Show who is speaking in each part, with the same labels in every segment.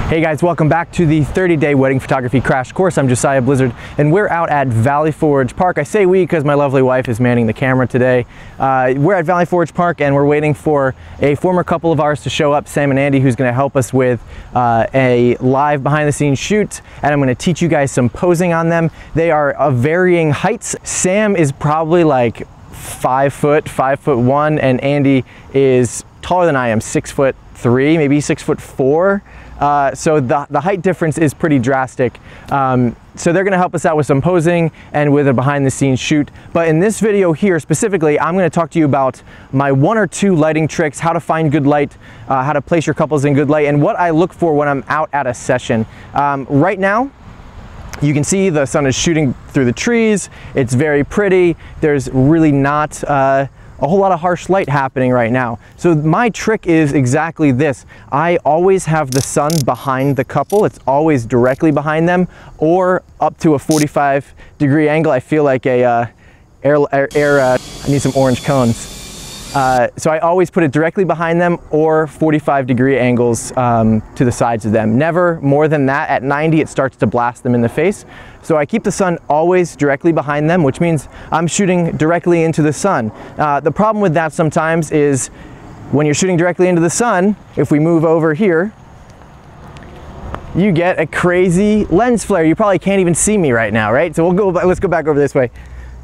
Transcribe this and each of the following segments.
Speaker 1: Hey guys, welcome back to the 30-day wedding photography crash course. I'm Josiah Blizzard and we're out at Valley Forge Park. I say we because my lovely wife is manning the camera today. We're at Valley Forge Park and we're waiting for a former couple of ours to show up, Sam and Andy, who's going to help us with a live behind the scenes shoot, and I'm going to teach you guys some posing on them. They are of varying heights. Sam is probably like 5 foot, 5'1", and Andy is taller than I am, 6'3", maybe 6'4". So the height difference is pretty drastic. So they're going to help us out with some posing and with a behind the scenes shoot. But in this video here specifically, I'm going to talk to you about my 1 or 2 lighting tricks, how to find good light, how to place your couples in good light, and what I look for when I'm out at a session. Right now, you can see the sun is shooting through the trees. It's very pretty. There's really not a whole lot of harsh light happening right now. So my trick is exactly this. I always have the sun behind the couple. It's always directly behind them or up to a 45-degree angle. I feel like I need some orange cones. So I always put it directly behind them or 45-degree angles to the sides of them. Never more than that. At 90, it starts to blast them in the face. So I keep the sun always directly behind them, which means I'm shooting directly into the sun. The problem with that sometimes is when you're shooting directly into the sun, if we move over here, you get a crazy lens flare. You probably can't even see me right now, right? So let's go back over this way.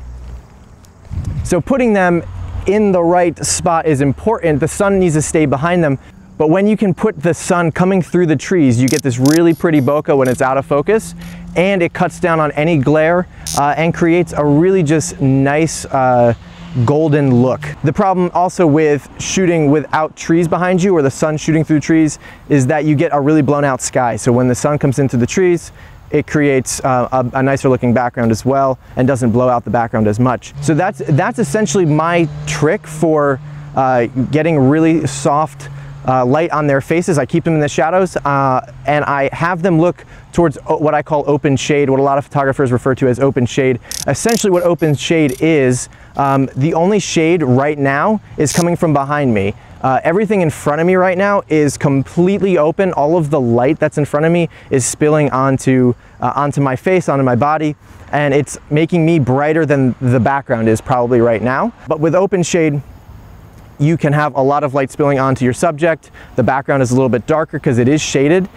Speaker 1: So putting them in the right spot is important. The sun needs to stay behind them. But when you can put the sun coming through the trees, you get this really pretty bokeh when it's out of focus, and it cuts down on any glare and creates a really just nice golden look. The problem also with shooting without trees behind you or the sun shooting through trees is that you get a really blown out sky. So when the sun comes into the trees, it creates a nicer looking background as well and doesn't blow out the background as much. So that's essentially my trick for getting really soft light on their faces. I keep them in the shadows and I have them look towards what I call open shade, what a lot of photographers refer to as open shade. Essentially what open shade is, the only shade right now is coming from behind me. Everything in front of me right now is completely open. All of the light that's in front of me is spilling onto my face, onto my body, and it's making me brighter than the background is probably right now. But with open shade, you can have a lot of light spilling onto your subject. The background is a little bit darker because it is shaded.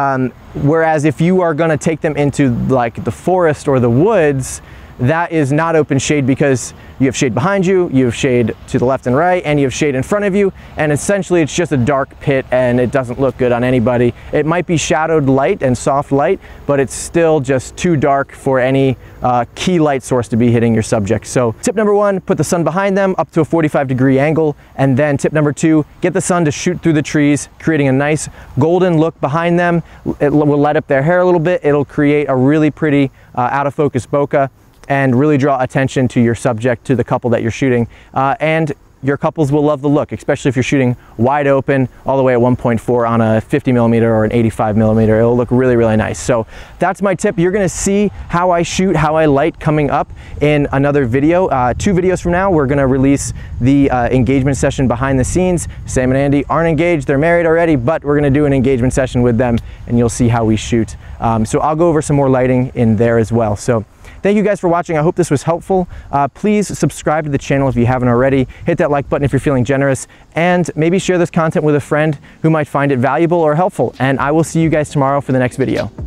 Speaker 1: Whereas if you are gonna take them into like the forest or the woods, that is not open shade because you have shade behind you, you have shade to the left and right, and you have shade in front of you, and essentially it's just a dark pit and it doesn't look good on anybody. It might be shadowed light and soft light, but it's still just too dark for any key light source to be hitting your subject. So tip number 1, put the sun behind them up to a 45-degree angle, and then tip number 2, get the sun to shoot through the trees, creating a nice golden look behind them. It will light up their hair a little bit. It'll create a really pretty out of focus bokeh and really draw attention to your subject, to the couple that you're shooting. And your couples will love the look, especially if you're shooting wide open all the way at 1.4 on a 50mm or an 85mm. It'll look really, really nice. So that's my tip. You're gonna see how I shoot, how I light coming up in another video. 2 videos from now, we're gonna release the engagement session behind the scenes. Sam and Andy aren't engaged, they're married already, but we're gonna do an engagement session with them and you'll see how we shoot. So I'll go over some more lighting in there as well. So thank you guys for watching. I hope this was helpful. Please subscribe to the channel if you haven't already. Hit that like button if you're feeling generous, and maybe share this content with a friend who might find it valuable or helpful. And I will see you guys tomorrow for the next video.